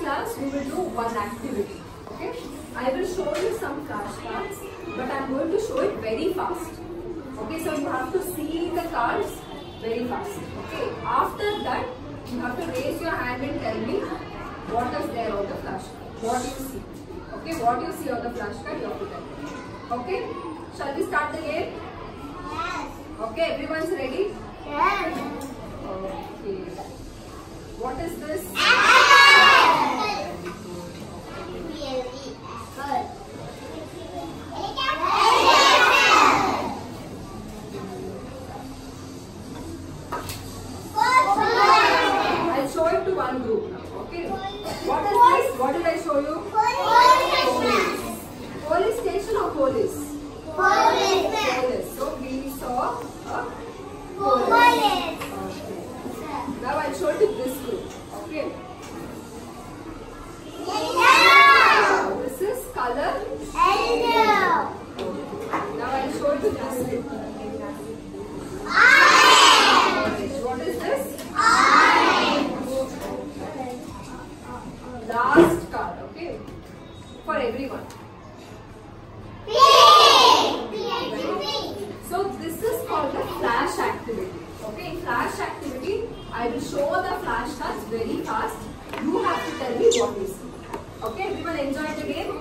class we will do one activity. Okay, I will show you some flashcards, but I am going to show it very fast. Okay, so you have to see the cards very fast. Okay, after that you have to raise your hand and tell me what is there on the flashcard, what you see. Okay, what you see on the flashcard you have to tell me. Okay, shall we start the game? Yes. Okay, everyone's ready? Yes. Okay. What is this? I'll show it to one group now. Okay. What is this? What did I show you? Police. Police station or police? Police. So we saw a police. Okay. Now I'll show it to this group. Okay. This is color. Now I'll show it to this group. What is this? Last card. Okay. For everyone. So this is called the flash activity. Okay, in flash activity, I will show the flashcards very fast. You have to tell me what you see. Okay, everyone enjoy the game.